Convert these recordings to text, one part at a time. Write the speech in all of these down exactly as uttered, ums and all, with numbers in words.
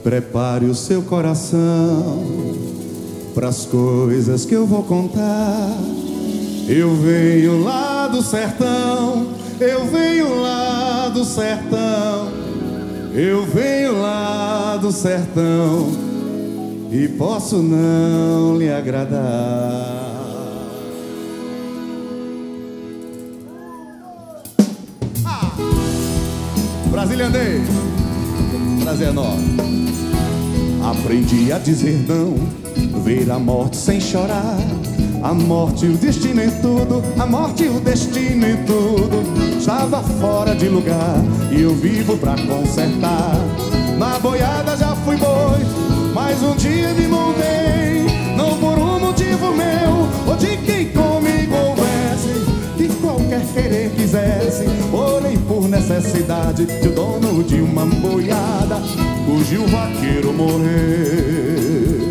Prepare o seu coração pras coisas que eu vou contar. Eu venho lá do sertão, eu venho lá do sertão, eu venho lá do sertão e posso não lhe agradar. Ah! Brasília Andei, prazer enorme. Aprendi a dizer não, ver a morte sem chorar. A morte e o destino em tudo, a morte e o destino em tudo. Estava fora de lugar e eu vivo pra consertar. Na boiada já fui boi, mas um dia me montei. Não por um motivo meu ou de quem comigo houvesse, que qualquer querer quisesse. Porém por necessidade de dono de uma boiada, cujo vaqueiro morreu.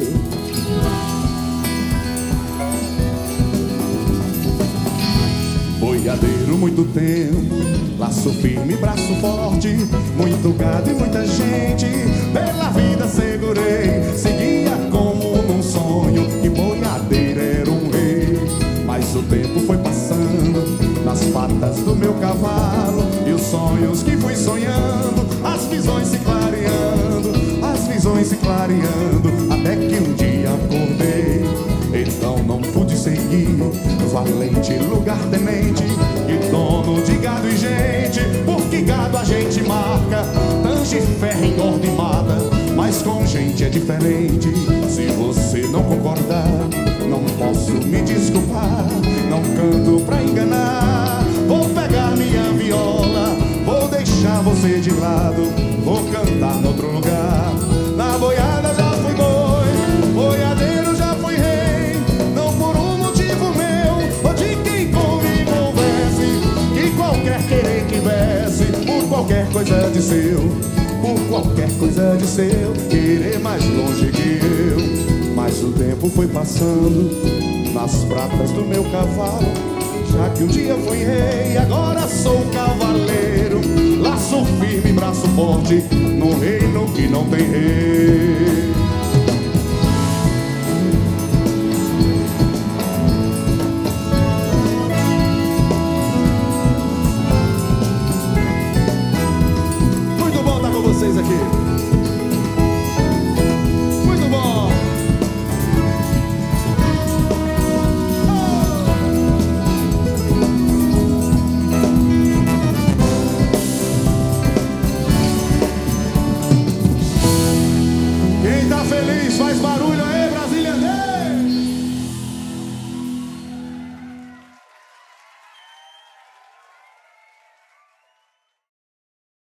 Boiadeiro muito tempo, laço firme, braço forte, muito gado e muita gente, pela vida segurei. Seguia como num sonho, que boiadeiro era um rei. Mas o tempo foi passando nas patas do meu cavalo, e os sonhos que fui sonhando, as visões se clareando, as visões se clareando, até que um dia acordei. Então não pude seguir, valente lugar-tenente e dono de gado e gente, porque gado a gente marca, tange ferro, engorda e mata, mas com gente é diferente. Se você não concordar, não posso me desculpar, não canto pra enganar. Vou pegar minha viola, vou deixar você de lado, vou cantar em outro lugar. Na boiada já fui boi, boiadeiro já fui rei, não por um motivo meu ou de quem comigo houvesse, que qualquer querer tivesse, por qualquer coisa de seu, por qualquer coisa de seu, querer mais longe que eu. Mas o tempo foi passando nas pratas do meu cavalo, já que um dia fui rei, agora sou cavaleiro. Laço firme, braço forte, no reino que não tem rei. Muito bom estar com vocês aqui. Muito bom. Quem tá feliz faz barulho aí.